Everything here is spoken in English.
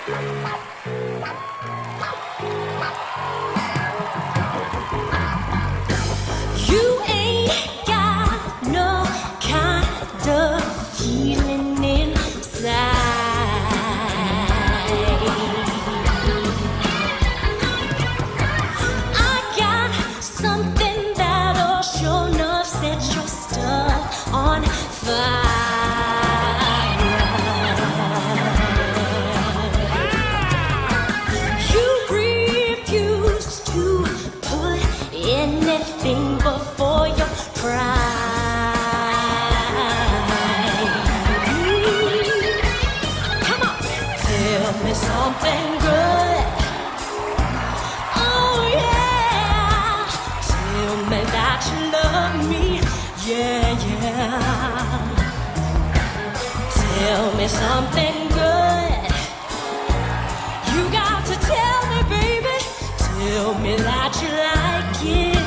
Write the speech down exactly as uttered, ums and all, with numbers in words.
You ain't got no kind of feeling inside. I got something that'll sure enough set your stuff on fire. Anything before your pride. Come on, tell me something good. Oh yeah, tell me that you love me. Yeah, yeah. Tell me something good. You got to tell me, baby. Tell me that you like it.